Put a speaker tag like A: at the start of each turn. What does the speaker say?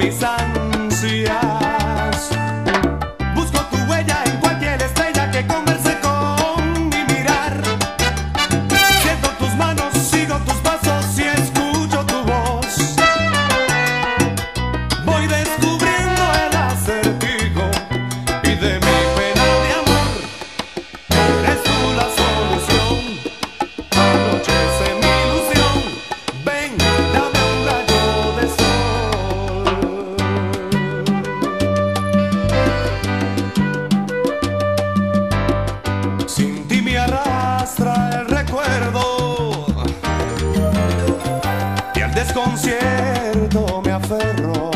A: mis ansias. Busco tu huella en cualquier estrella que converse con mi mirar. Siento tus manos, sigo tus pasos y escucho tu voz. Voy descubriendo el acertijo y de mi pena de amor eres tú la solución. Anochece mi ilusión, ven, dame un rayo de sol. Sin ti me arrastra el recuerdo y al desconcierto me aferro.